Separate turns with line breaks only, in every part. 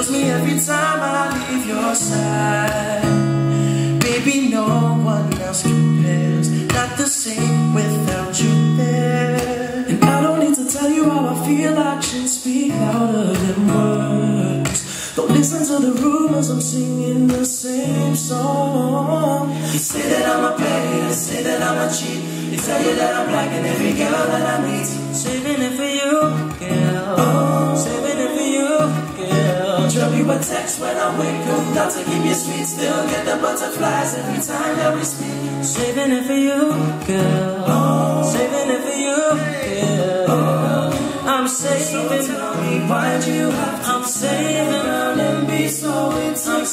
kills me every time I leave your side. Baby, no one else compares, not the same without you there. And I don't need to tell you how I feel, actions speak louder than words. Don't listen to the rumors, I'm singing the same song. You say that I'm a player, you say that I'm a cheat. They tell you that I'm blacking every girl that I meet. Saving it for you, girl. Oh, saving it for you, girl. Drop you a text when I wake up, not to keep you sweet. Still get the butterflies every time that we speak. Saving it for you, girl. Oh, saving it for you, girl. Oh, I'm saving. So tell me, why'd you have to? I'm saving and be so intense. I'm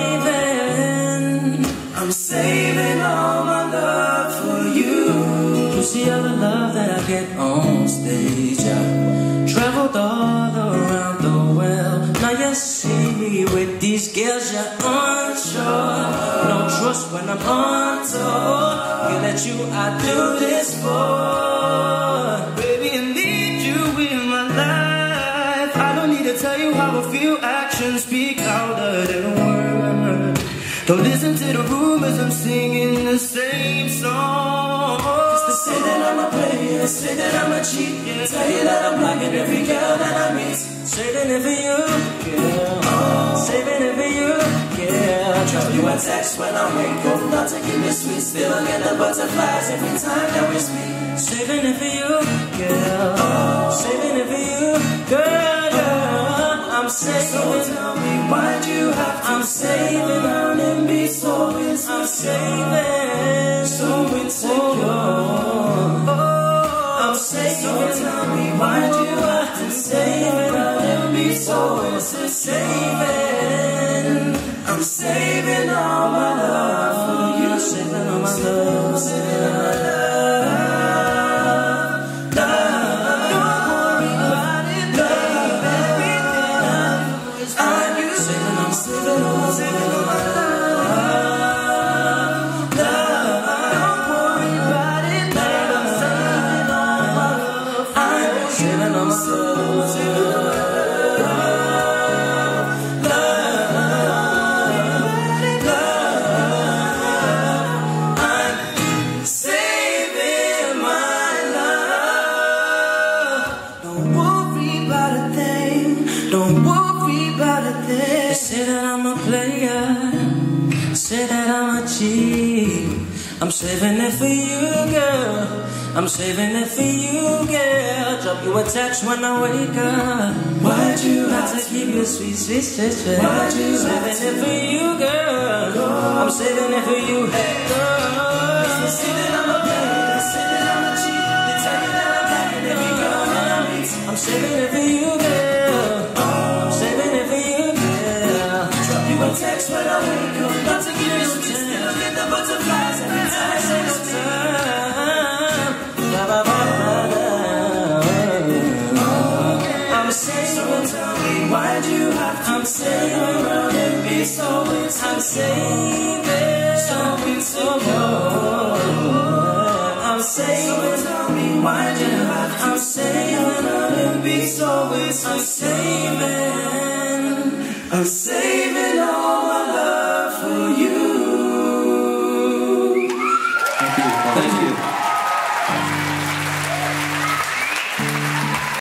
saving all my love for you. You see all the love that I get on stage. I traveled all around the world. Now you see me with these girls, you're unsure. No trust when I'm on tour. Feel that you I do this for. Baby, I need you in my life. I don't need to tell you how I feel. Actions speak louder than words. Don't listen to the rumors, I'm singing the same song. They say that I'm a player, they say that I'm a cheat. Tell you that I'm blocking every girl that I meet. Saving it for you, girl. Oh, saving it for you, girl. Drop you a text when I wake up, not to keep it sweet. Still get the butterflies every time that we speak. Saving it for you, girl. Oh, saving it for you, girl. I'm saving. So tell me, why'd you have to? I'm saving and be so insecure. I'm saving, so insecure. I'm saving. So tell me, why'd you have to? Saving and be so insecure. I'm saving all my love for you. I'm saving all my love. Saving all my love. Don't worry about a thing. They say that I'm a player, say that I'm a cheat. I'm saving it for you, girl. I'm saving it for you, girl. Drop you a text when I wake up. Why'd you have to keep your sweet, sweet, sweet, sweet? Why'd you saving it for you, girl? I'm saving it for you, girl. They say that I'm a player, they say that I'm a cheat. They tell you that I'm blacking every girl that I meet. I'm saving it for you, girl. I'm saving it for you, girl. Drop you a text when I wake up, not to keep your sweet, still get the butterflies every time I say no time. I'm saving. So tell me, why'd you have to? I'm saving around and be so insecure. I'm saving, so insecure. I'm saving. So tell me, why'd you have to? I'm saving around and be so insecure. I'm saving all.